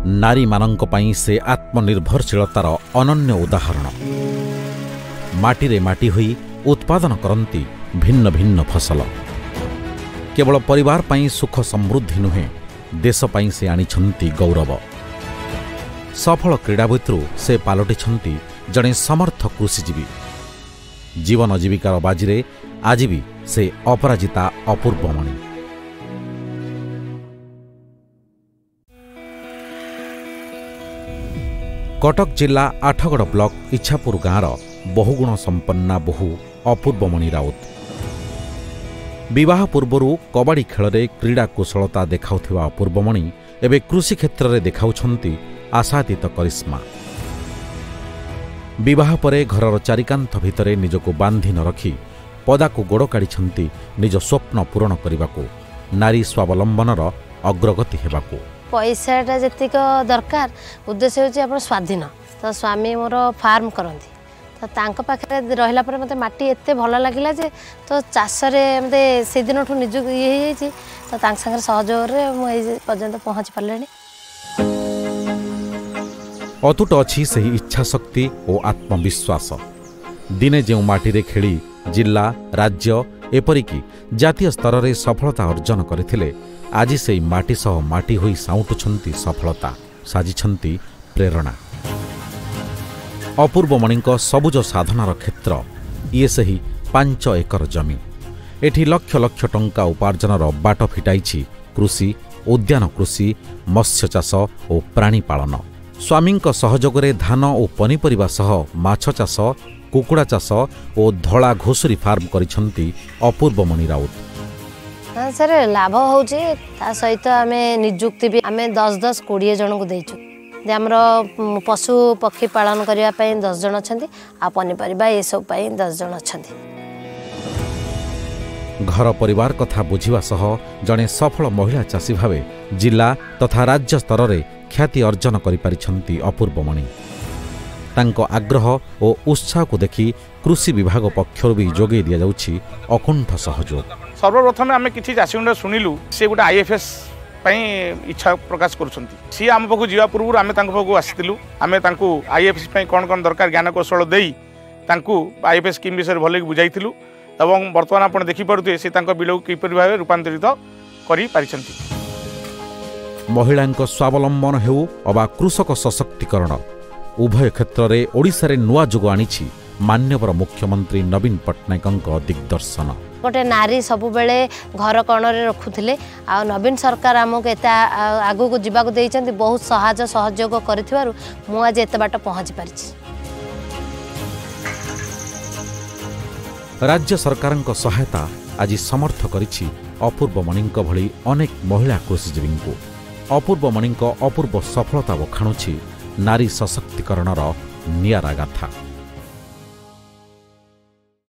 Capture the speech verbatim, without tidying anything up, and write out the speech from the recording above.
नारी मानंक पई से आत्मनिर्भरशीलतार अनन्य उदाहरण। माटी माटी होई उत्पादन करती भिन्न भिन्न फसल। केवल परिवार पई सुख समृद्धि नुहे, देश पई से आनिछंती गौरव। सफल क्रीड़ावित्रु से पालटिछंती जड़े समर्थ कृषिजीवी। जीवन जीविकार बाजीरे आज भी से अपराजिता अपूर्वमणि। कटक जिला आठगड़ ब्लॉक इच्छापुर गाँवर बहुगुण संपन्ना बहु अपूर्वमणि राउत विवाह पूर्व कबाड़ी खेल में क्रीड़ा कुशलता देखाउथिबा अपूर्वमणि एवं कृषि क्षेत्र में देखाउछंती आशातीत करिश्मा। विवाह परे घरर चारिकांत भितरे निजको बांधि न रखी पदाकू गोड़ काढ़ी निज स्वप्न पूरण करने, नारी स्वावलंबनर अग्रगति हेबाकू। पैसाटा जतिक दरकार उद्देश्य होची आपण स्वाधीन। तो स्वामी मोर फार्म करती तो तांक पाखे रहिला परे मते माटी एते भल लागिला जे तो चाष रे मते से दिन ठु निज ये होई तो तांक संगे सहयोग रे मु ए पर्यंत पहुंच पालेनी। अतुट अच्छी सही इच्छा शक्ति और आत्मविश्वास। दिने जो माटी रे खेली जिला राज्य एपरिकी जातीय स्तर में सफलता अर्जन करथिले, आज से माटी सह माटी होई साउंटुछंती सफलता, साजिछंती प्रेरणा। अपूर्वमणिक सबुज साधनार क्षेत्र ये सही पांच एकर जमी। एठी लक्ष लक्ष टंका उपार्जनर बाट फिटाइछि कृषि, उद्यान कृषि, मत्स्य चाष और प्राणी पालन। स्वामींक सहयोगरे धान और पनीपरिबा सह माछ चाष, कुकुड़ा चाष और धला घोसुरी फार्म करिछंती अपूर्वमणि राउत। हाँ सर, लाभ होउछि ता सहित आमे नियुक्ति भी आमे दस दस कोड़े जन को देइछु। आमर पशु पक्षी पालन करने पाई दस जन अच्छा आ पनीपरिबा ये सब पाई दस जन अच्छा। घर परिवार कथा बुझिबा सह जड़े सफल महिला चाषी भावे जिला तथा राज्य स्तर में ख्याति अर्जन करिपारिछंती अपूर्वमणि। तांको आग्रह और उत्साह को देखि कृषि विभाग पक्षर भी जोगे दिया जाउछि अकुंठ सहयोग। सर्वप्रथम आम कि चाषी शुणिलु से गोटे आईएफएस इच्छा प्रकाश करुँच। सी आम पाक जा पूर्व आम पाक आसलु आम आईएफएस कौन कौन दरकार ज्ञान कौशल दे आईएफएस स्कीम विषय भल बुझाइलु और बर्तमान आप देखिपे से बिल किपर भाव रूपांतरित कर। महिला स्वावलंबन हेउ अबा कृषक सशक्तिकरण उभय क्षेत्र में ओडिशा रे नुआ जुग आनिछि माननीय मुख्यमंत्री नवीन पट्टनायक दिग्दर्शन। गोटे नारी सबु बेले घर कण रे रखुथिले आ नवीन सरकार आमको एत आगु को जीवाक देइचंती बहुत सहज सहयोग करथिबारु मु आज एत बाट पहुंच पारिछि। राज्य सरकारक सहायता आज समर्थ करिछि अपूर्वमणिक भली अनेक महिला कृषिजीवी को। अपूर्वमणिक अपूर्व सफलता बखाणुछि नारी सशक्तिकरणर नियारा गाथा।